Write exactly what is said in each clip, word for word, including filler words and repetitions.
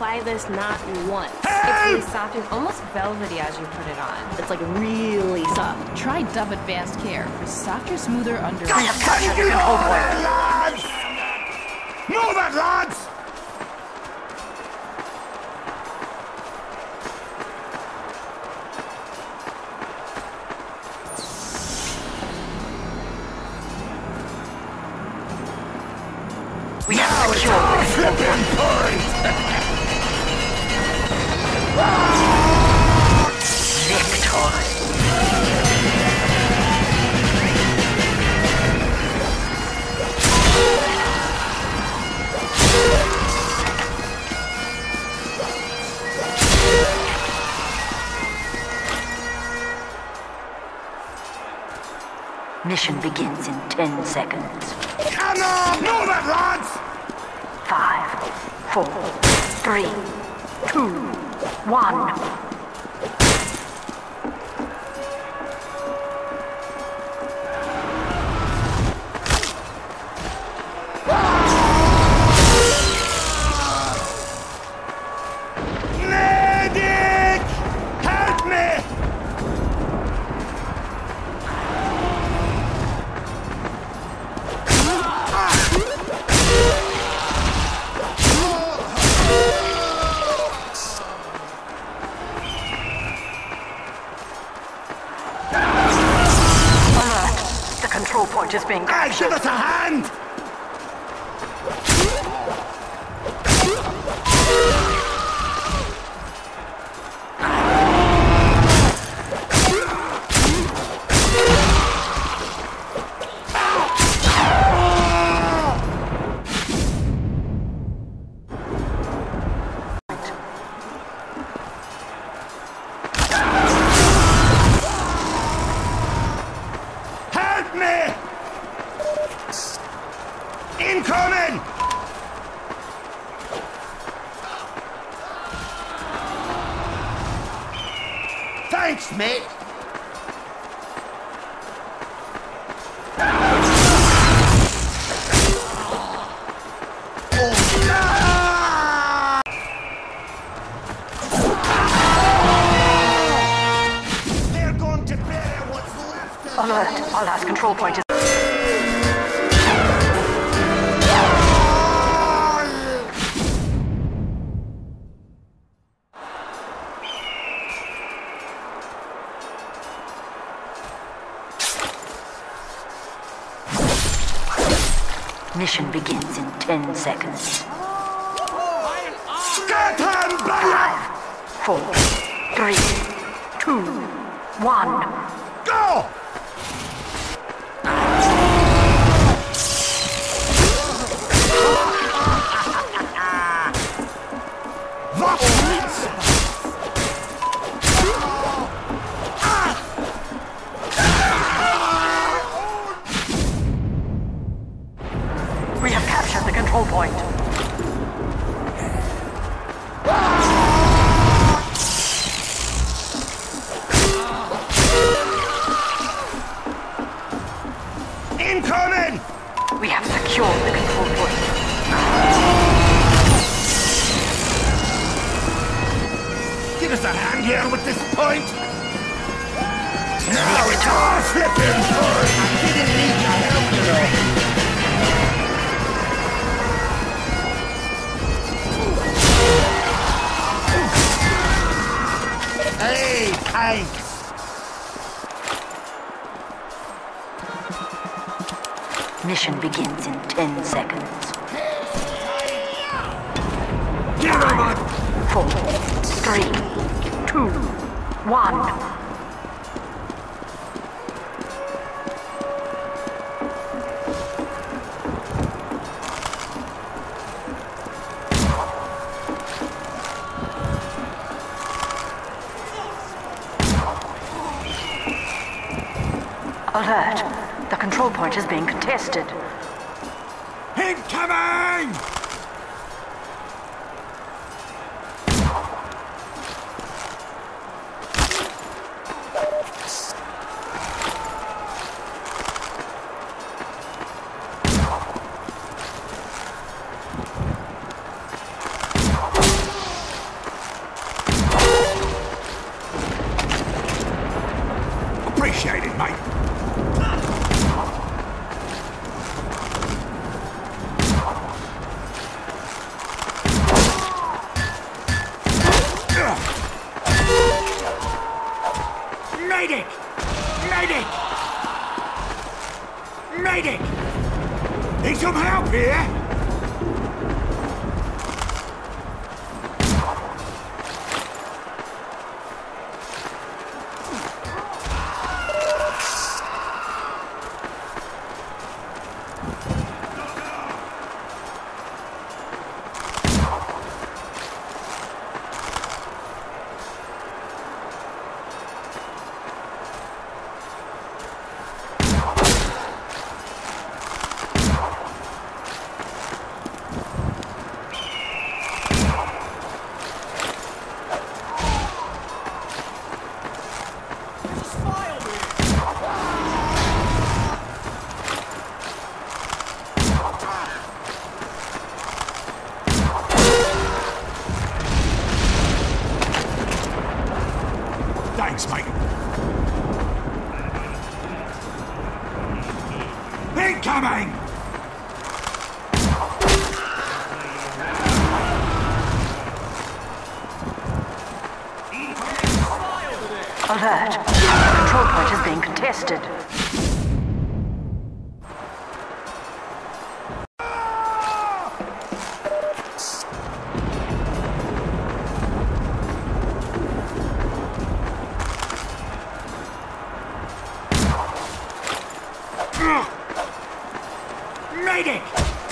try this not once. Help! It's really soft and almost velvety as you put it on. It's like really soft. Try Dove Advanced Care for softer, smoother under. I have captured the control point. Lads! Move it, lads! We have secured the flipping point! victory. Mission begins in ten seconds. Come on! Move it, lads! Five, four, three, two, one. Medic! Help me! The control point is being Hey, captured. give us a hand! Help me! Incoming! Thanks, mate. They're going to bury what's left of Alert! Our last control point is... Mission begins in ten seconds. Get him back! Five, four, three, two, one. Go! We have captured the control point. Incoming! We have secured the control point. Give us a hand here with this point. Now it's our flipping point! I didn't need your help, you know. Hey, thanks! Mission begins in ten seconds. Give him a... Four, three, two, one. Alert! The control point is being contested. Incoming! Medic! Need some help here? Thanks, mate. Incoming! Alert. The control point is being contested. Medic!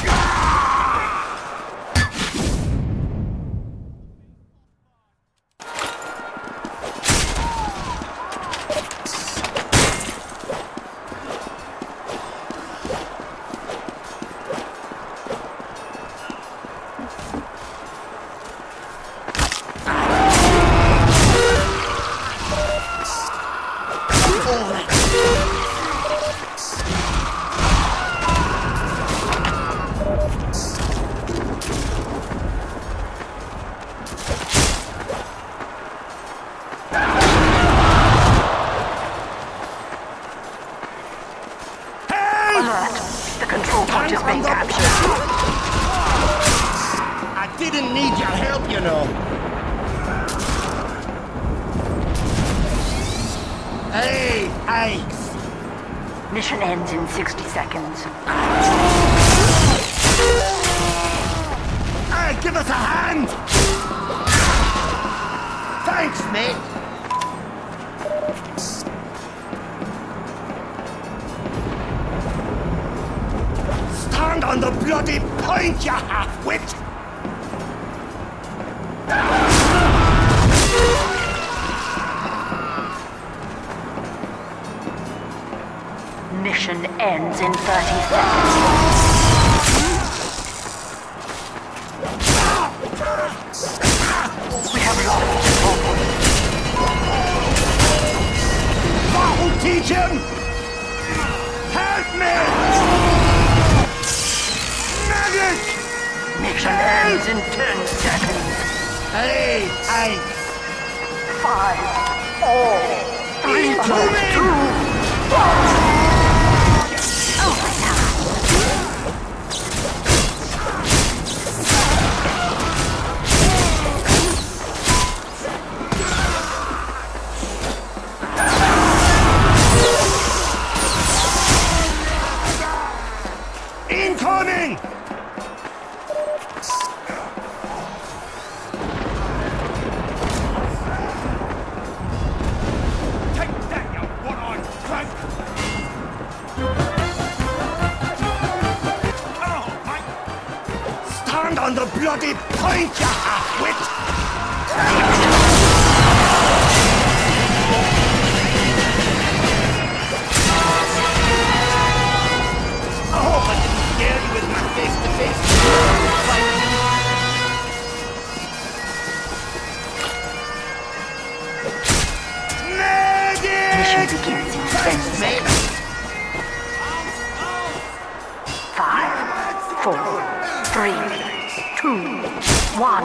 The control point is being captured. I didn't need your help, you know. Hey, thanks. Mission ends in sixty seconds. Hey, give us a hand! Thanks, mate. Stand on the bloody point, you half-wit! Mission ends in thirty seconds. We have lost control point. That'll teach him! Help me! Medic! Mission ends in ten seconds. Hey, thanks. Five, four, three, Incoming! two, one. Incoming! Take that, you one-eyed drunk! Oh, mate! Stand on the bloody point, you half-wit! I hope I didn't scare you with my face-to-face fight. Mission Medic! begins in ten Thanks, mate. seconds. Five, four, three, two, one.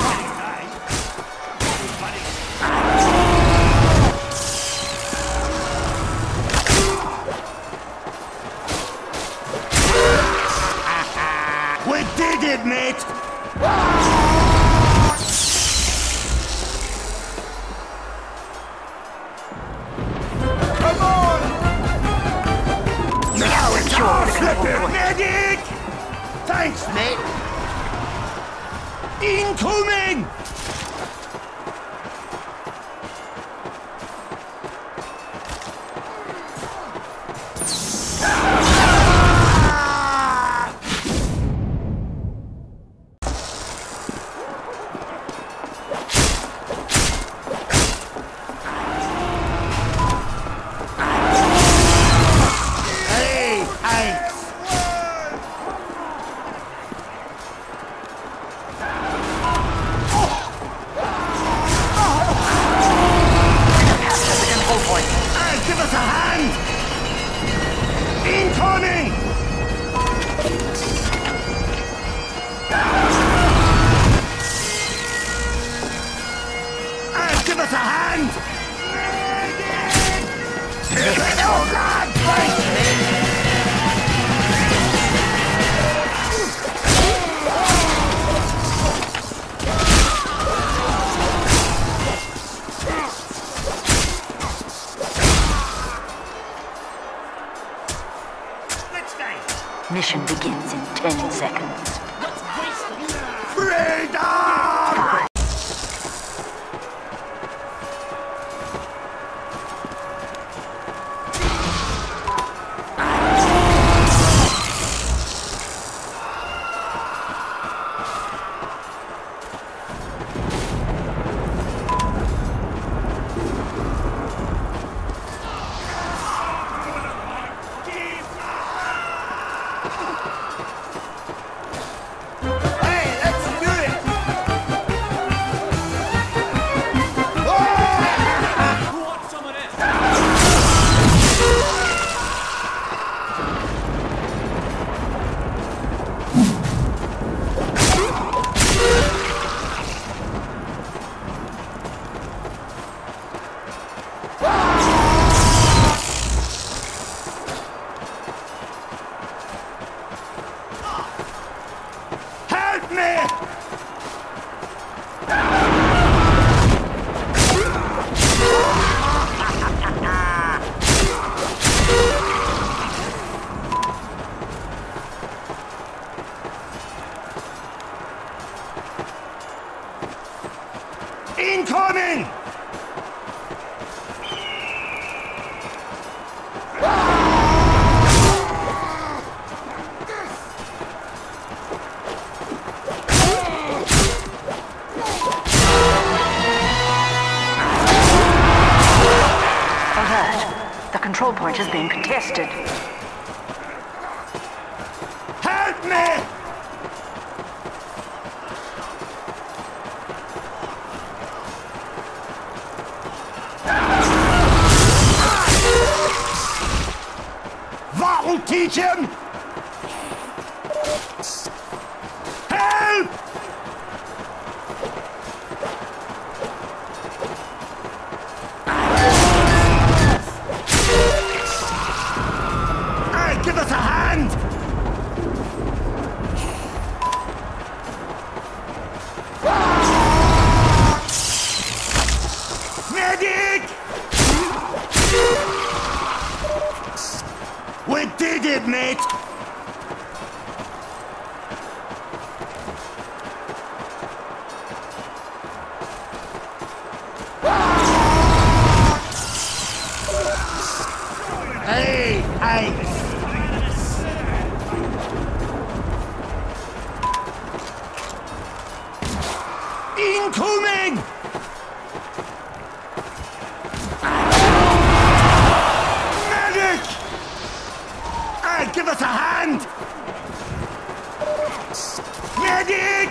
We did it, mate! Come on! We have secured the control point. Medic! Thanks, mate. Incoming! Mission begins in ten seconds. Freedom! Incoming! Alert! The control point is being contested. Help me! That'll teach him! Help! Hey, give us a hand! Medic! We did it, mate! Hey, hey! Incoming! Medic! Hey, give us a hand! Medic!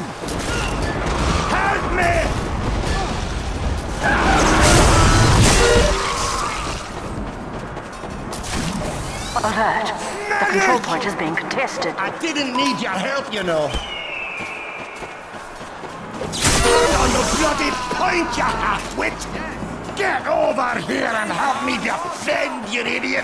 Help me! Alert! The control point is being contested. I didn't need your help, you know. Stand on the bloody point, you half-wit! Get over here and help me defend, you idiot!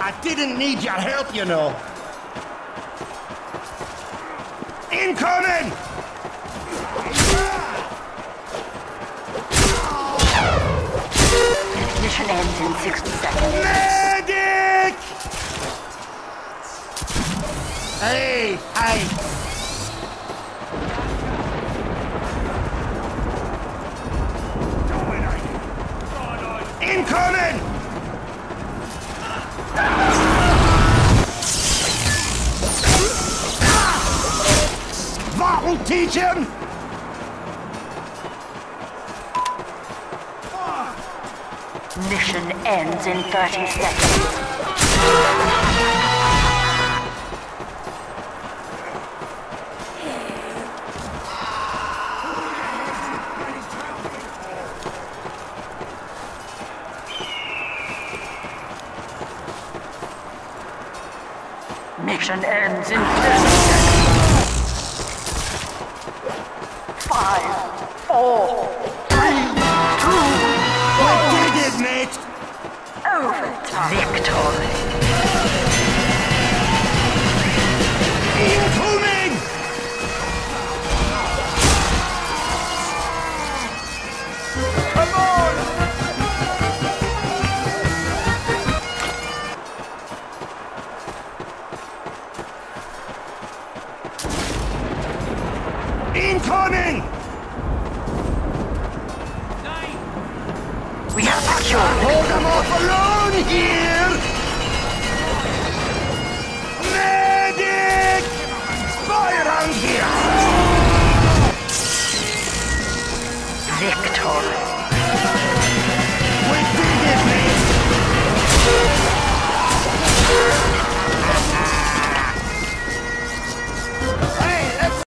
I didn't need your help, you know. Incoming! Mission ends in sixty seconds. Medic! Hey, hey. Incoming! That'll teach him! Mission ends in thirty seconds. Mission ends in thirty seconds. Five, four, three, two, I did it, mate! overtime. Victory. Incoming! Come on! Incoming! We have secured. Hold them off alone here!